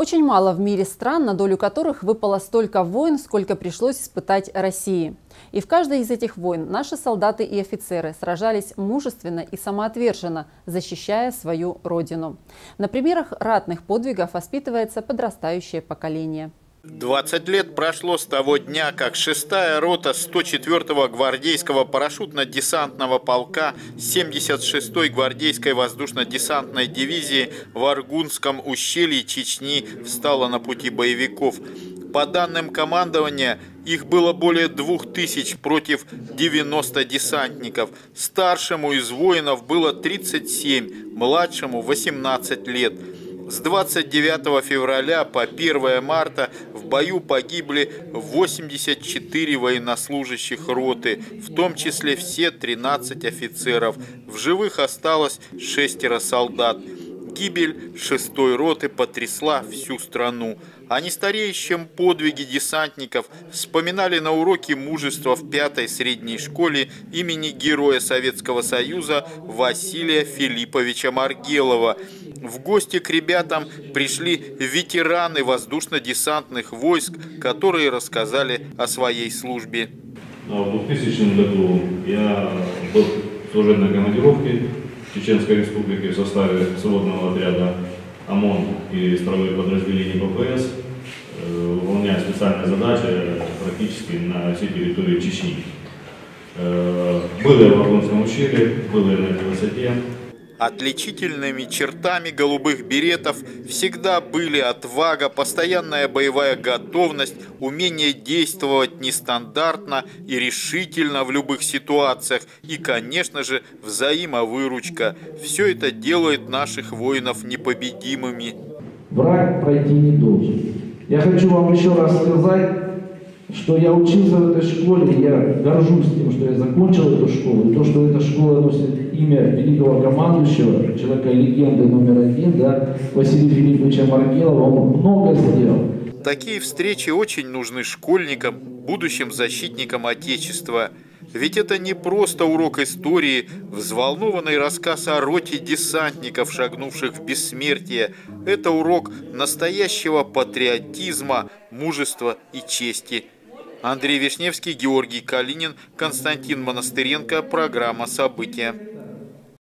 Очень мало в мире стран, на долю которых выпало столько войн, сколько пришлось испытать России. И в каждой из этих войн наши солдаты и офицеры сражались мужественно и самоотверженно, защищая свою родину. На примерах ратных подвигов воспитывается подрастающее поколение. 20 лет прошло с того дня, как 6-я рота 104-го гвардейского парашютно-десантного полка 76-й гвардейской воздушно-десантной дивизии в Аргунском ущелье Чечни встала на пути боевиков. По данным командования, их было более 2000 против 90 десантников. Старшему из воинов было 37, младшему 18 лет. С 29 февраля по 1 марта в бою погибли 84 военнослужащих роты, в том числе все 13 офицеров. В живых осталось 6 солдат. Гибель 6-й роты потрясла всю страну. О нестареющем подвиге десантников вспоминали на уроке мужества в 5-й средней школе имени Героя Советского Союза Василия Филипповича Маргелова. В гости к ребятам пришли ветераны воздушно-десантных войск, которые рассказали о своей службе. В 2000 году я был в служебной командировке в Чеченской Республике в составе сводного отряда ОМОН и строевых подразделений ВВС, выполняя специальные задачи практически на всей территории Чечни. Был я в Аргунском ущелье, был я на этой высоте. Отличительными чертами голубых беретов всегда были отвага, постоянная боевая готовность, умение действовать нестандартно и решительно в любых ситуациях и, конечно же, взаимовыручка. Все это делает наших воинов непобедимыми. Враг пройти не должен. Я хочу вам еще раз сказать, что я учился в этой школе, я горжусь тем, что я закончил эту школу, и то, что эта школа носит имя великого командующего, человека-легенды №1, да, Василия Филипповича Маргелова, он много сделал. Такие встречи очень нужны школьникам, будущим защитникам Отечества. Ведь это не просто урок истории, взволнованный рассказ о роте десантников, шагнувших в бессмертие. Это урок настоящего патриотизма, мужества и чести. Андрей Вишневский, Георгий Калинин, Константин Монастыренко. Программа «События».